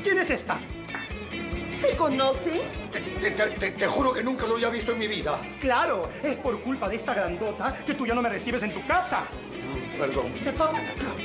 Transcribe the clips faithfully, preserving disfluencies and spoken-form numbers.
¿Quién es esta? ¿Se conoce? Te, te, te, te juro que nunca lo había visto en mi vida. Claro, es por culpa de esta grandota que tú ya no me recibes en tu casa. Perdón. ¿Qué pasa?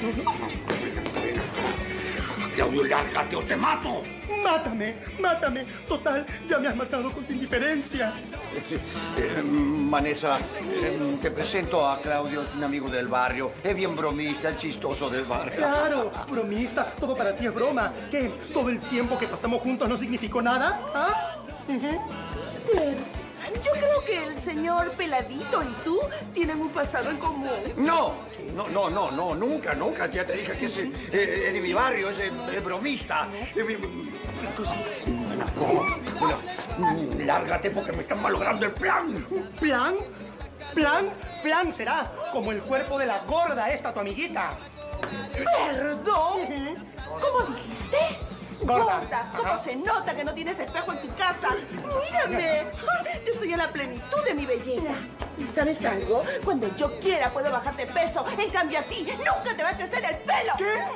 Claudio, lárgate o te mato. Mátame, mátame. Total, ya me has matado con tu indiferencia. Eh, Vanessa, eh, te presento a Claudio, es un amigo del barrio. Es bien bromista, el chistoso del barrio. Claro, bromista, todo para ti es broma. ¿Qué? ¿Todo el tiempo que pasamos juntos no significó nada? ¿Ah? Uh-huh. Peter, yo creo que el señor Peladito y tú tienen un pasado en común. No, no, no, no, no, nunca, nunca. Ya te dije que es, eh, es de mi barrio, es, eh, es bromista. Eh, Entonces, no, no, lárgate porque me están malogrando el plan. ¿Plan? ¿Plan? Plan será como el cuerpo de la gorda esta, tu amiguita. ¿Perdón? ¿Cómo dijiste? Gorda. Gorda. ¿Cómo Ajá. se nota que no tienes espejo en tu casa? Mírame. Yo estoy en la plenitud de mi belleza. ¿Y sabes algo? Cuando yo quiera puedo bajarte peso. En cambio a ti nunca te va a crecer el pelo.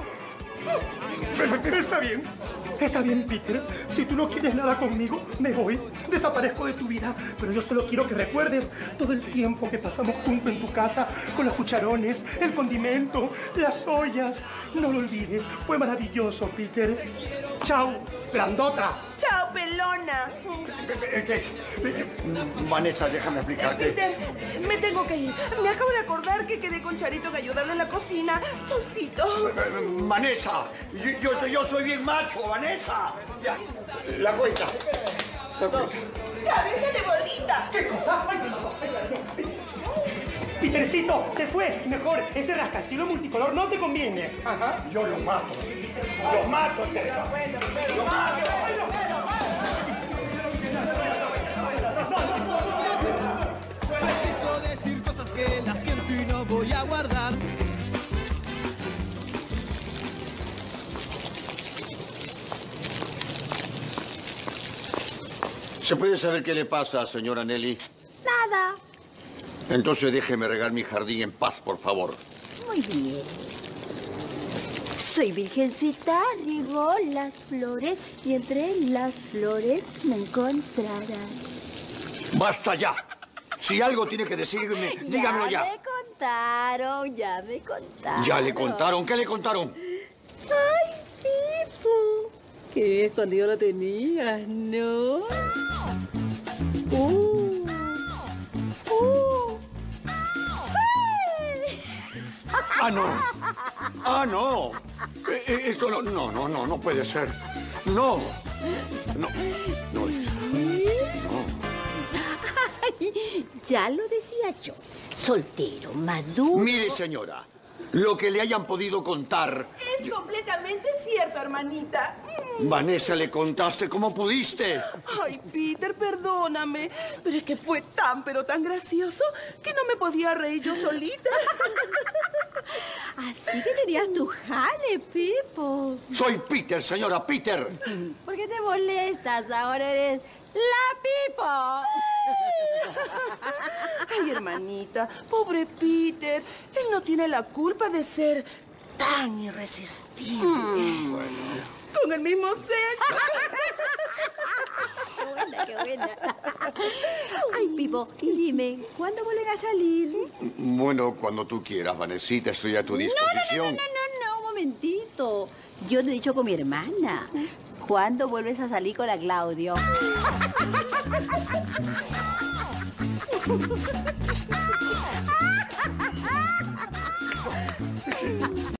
Pero está bien, está bien, Peter. Si tú no quieres nada conmigo, me voy. Desaparezco de tu vida. Pero yo solo quiero que recuerdes todo el tiempo que pasamos juntos en tu casa con los cucharones, el condimento, las ollas. No lo olvides. Fue maravilloso, Peter. Chao, grandota. Chao, pelona. Vanessa, déjame explicarte. Peter, me tengo que ir. Me acabo de acordar que quedé con Charito que ayudarle en la cocina. Chaucito. Vanessa, yo, yo, soy- yo soy bien macho, Vanessa. Ya, la cuenta. La cuenta. ¡Cabeza de bolita! ¿Qué cosa? Ay, Petercito, se fue. Mejor, ese rascacielos multicolor no te conviene. Ajá. Yo lo mato. Lo mato, Teresa. Lo mato. Preciso decir cosas que las siento y no voy a guardar. ¿Se puede saber qué le pasa, señora Nelly? Nada. Entonces déjeme regar mi jardín en paz, por favor. Muy bien. Soy virgencita, riego las flores y entre las flores me encontrarás. ¡Basta ya! Si algo tiene que decirme, dígamelo Ya ya. me contaron, ya me contaron. ¿Ya le contaron? ¿Qué le contaron? ¡Ay, Pipo! Qué bien escondido lo tenías, ¿no? ¡Uh! ¡Uh! ¡Sí! ¡Ah, no! ¡Ah, no! Eh, eh, Esto no, no, no, no, no puede ser. No. No, no. Ay, ya lo decía yo. Soltero, maduro. Mire, señora, lo que le hayan podido contar. Es completamente cierto, hermanita. Vanessa, le contaste como pudiste. Ay, Peter, perdóname. Pero es que fue tan, pero tan gracioso que no me podía reír yo solita. Así que tenías tu jale, Pipo. Soy Peter, señora, Peter. ¿Por qué te molestas? Ahora eres la Pipo. Ay, hermanita, pobre Peter. Él no tiene la culpa de ser tan irresistible. Mm. Con el mismo sexo. Qué buena, qué buena. Ay, Pipo, y dime, ¿cuándo vuelven a salir? Bueno, cuando tú quieras, Vanesita, estoy a tu No, no, no, disposición. no, no, no, un momentito. Yo te he dicho con mi hermana. ¿Cuándo vuelves a salir con la Claudio?